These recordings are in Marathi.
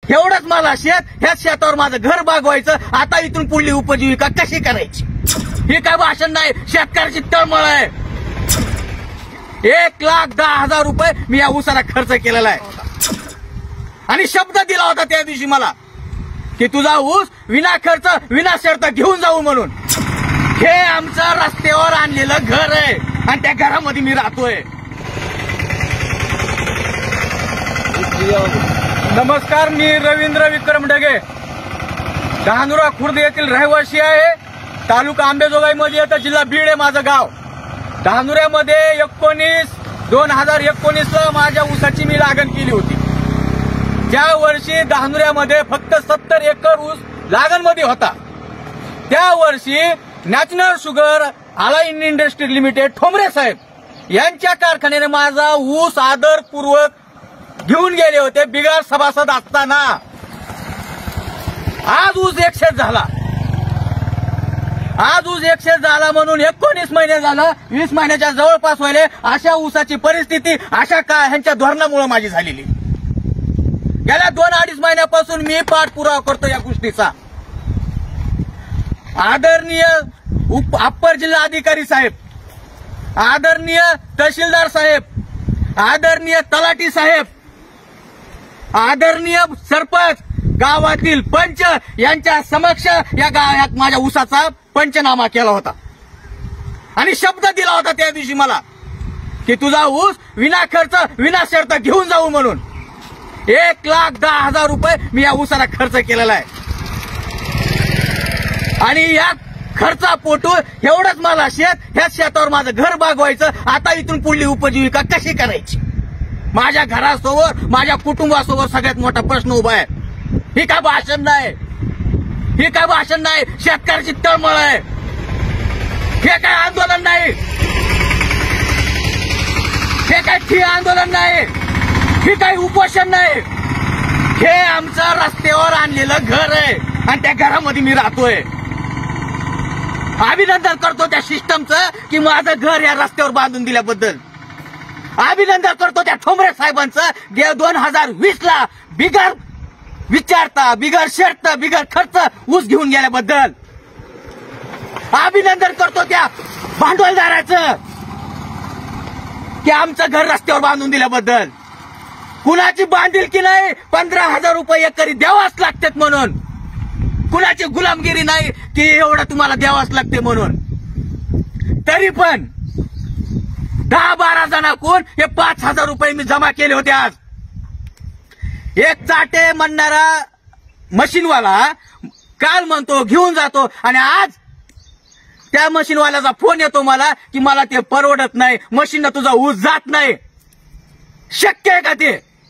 एवढंच मला शेत, ह्या शेतावर माझं घर भागवायचं. आता इथून पुढली उपजीविका कशी करायची? हे काय भाषण नाही, शेतकऱ्याची तळमळ आहे. 1,10,000 रुपये मी या ऊसाला खर्च केलेला आहे आणि शब्द दिला होता त्या दिवशी मला की तुझा ऊस विना खर्च विना शर्त घेऊन जाऊ म्हणून. हे आमचं रस्त्यावर आणलेलं घर आहे आणि त्या घरामध्ये मी राहतोय. नमस्कार, मी रवींद्र विक्रम ढगे, धानुरा खुर्द येथील रहिवासी आहे. तालुका अंबेजोगाईमध्ये येतं, जिल्हा बीड आहे माझं गाव. धानुऱ्यामध्ये 2019ला माझ्या ऊसाची मी लागण केली होती. त्या वर्षी धानुऱ्यामध्ये फक्त 70 एकर ऊस लागणमध्ये होता. त्या वर्षी national sugar allied industry limited Thombre साहेब यांच्या कारखान्याने माझा ऊस आदरपूर्वक घेऊन गेले होते बिगार सभासद असताना. आज ऊस एकशेच झाला. आज ऊस 100 झाला म्हणून 19 महिने झालं, 20 महिन्याच्या जवळपास व्हायले. अशा ऊसाची परिस्थिती अशा काय ह्यांच्या धोरणामुळे माझी झालेली. गेल्या 2-2.5 महिन्यापासून मी पाठपुरावा करतो या गोष्टीचा. आदरणीय अप्पर जिल्हा अधिकारी साहेब, आदरणीय तहसीलदार साहेब, आदरणीय तलाठी साहेब, आदरणीय सरपंच, गावातील पंच यांच्या समक्ष या गावात माझ्या ऊसाचा पंचनामा केला होता आणि शब्द दिला होता त्या दिवशी मला की तुझा ऊस विना खर्च विना शर्त घेऊन जाऊ म्हणून. 1,10,000 रुपये मी या ऊसाला खर्च केलेला आहे आणि या खर्चापोटू एवढंच मला शेत, ह्या शेतावर माझं घर भागवायचं. आता इथून पुढली उपजीविका कशी करायची? माझ्या घरासोबत, माझ्या कुटुंबासोबत सगळ्यात मोठा प्रश्न उभा आहे. ही काय भाषण नाही, ही काय भाषण नाही, शेतकऱ्याची तळमळ आहे. हे काय आंदोलन नाही, हे काय ठिय्या आंदोलन नाही, हे काय उपोषण नाही. हे आमचं रस्त्यावर आणलेलं घर आहे आणि त्या घरामध्ये मी राहतोय. अभिनंदन करतो त्या सिस्टमचं की माझं घर या रस्त्यावर बांधून दिल्याबद्दल. अभिनंदन करतो त्या ठोंबरे साहेबांचं 2020ला बिगर विचारता, बिगर शर्त, बिगर खर्च ऊस घेऊन गेल्याबद्दल. अभिनंदन करतो त्या भांडवलदाराचं की आमचं घर रस्त्यावर बांधून दिल्याबद्दल. कुणाची बांधिलकी नाही, 15,000 रुपये एकरी द्यावाच लागतात म्हणून. कुणाची गुलामगिरी नाही की एवढं तुम्हाला द्यावाच लागते म्हणून. तरी पण 10-12 जणांकडून हे 5,000 रुपये मी जमा केले होते. आज एक चाटे म्हणणारा मशीनवाला काल म्हणतो घेऊन जातो आणि आज त्या मशीनवाल्याचा फोन येतो मला की मला ते परवडत नाही, मशीननं तुझा ऊस जात नाही. शक्य आहे का ते?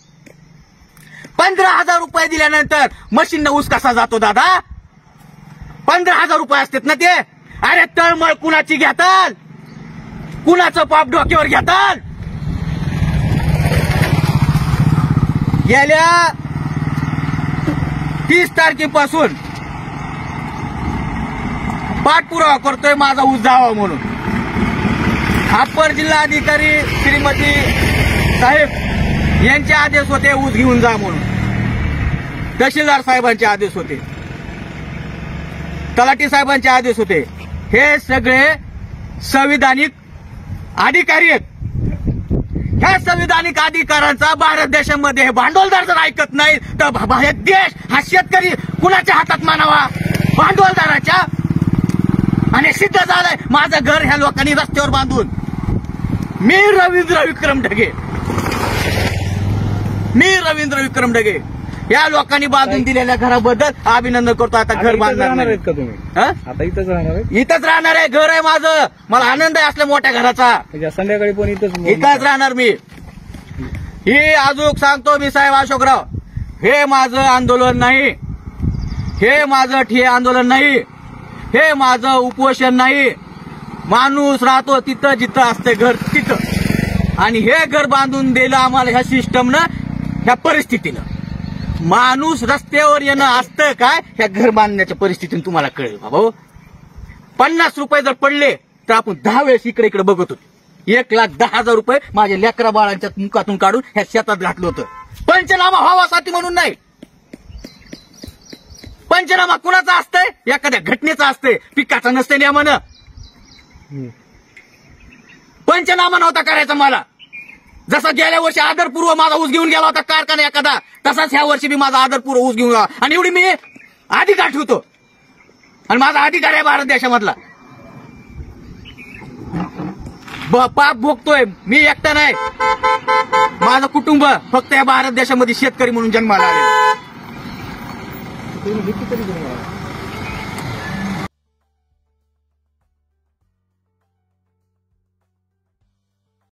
15,000 रुपये दिल्यानंतर मशीननं ऊस कसा जातो दादा? 15,000 रुपये असतात ना ते. अरे तळमळ कुणाची घेताल, कुणाचं पाप डोक्यावर घेताल? गेल्या 30 तारखेपासून पाठपुरावा करतोय माझा ऊस जावा म्हणून. अप्पर जिल्हा अधिकारी श्रीमती साहेब यांचे आदेश होते ऊस घेऊन जा म्हणून. तहसीलदार साहेबांचे आदेश होते, तलाठी साहेबांचे आदेश होते. हे सगळे संविधानिक अधिकारी आहेत. ह्या संविधानिक अधिकारांचा भारत देशामध्ये हे भांडवलदार जर ऐकत नाही तर हे देश हा शेतकरी कुणाच्या हातात मानावा? भांडवलदाराच्या. आणि सिद्ध झालंय माझं घर ह्या लोकांनी रस्त्यावर बांधून. मी रवींद्र विक्रम ढगे या लोकांनी बांधून दिलेल्या घराबद्दल अभिनंदन करतो. आता घर बांधणार आहेत का तुम्ही? आता इथंच राहणार आहे? इथंच राहणार आहे, घर आहे माझं. मला आनंद आहे असल्या मोठ्या घराचा. संध्याकाळी पण इथंच राहणार मी. ही अजून सांगतो मी साहेब अशोकराव, हे माझं आंदोलन नाही, हे माझं ठिय्या आंदोलन नाही, हे माझं उपोषण नाही. माणूस राहतो तिथं जिथं असते घर तिथं. आणि हे घर बांधून दिलं आम्हाला ह्या सिस्टमनं, ह्या परिस्थितीनं. माणूस रस्त्यावर येणं असतं काय ह्या घर बांधण्याच्या परिस्थितीने तुम्हाला कळेल बाबा. 50 रुपये जर पडले तर आपण 10 वेळेस इकडे इकडे बघत होतो. 1,10,000 रुपये माझ्या लेकरा बाळांच्या मुखातून काढून ह्या शेतात घातलं होतं. पंचनामा व्हावासाठी म्हणून नाही. पंचनामा कुणाचा असतंय? एखाद्या घटनेचा असतंय, पिकाचा नसते नियमानं. पंचनामा नव्हता करायचा मला. जसा गेल्या वर्षी आदरपूर्व माझा ऊस घेऊन गेला होता कारखाना एखादा, तसाच ह्या वर्षी बी माझा आदरपूर्व ऊस घेऊन गेला. आणि एवढी मी अधिकार ठेवतो आणि माझा अधिकार आहे भारत देशामधला. पाप भोगतोय मी एकटा नाही, माझं कुटुंब फक्त या भारत देशामध्ये शेतकरी म्हणून जन्माला आले.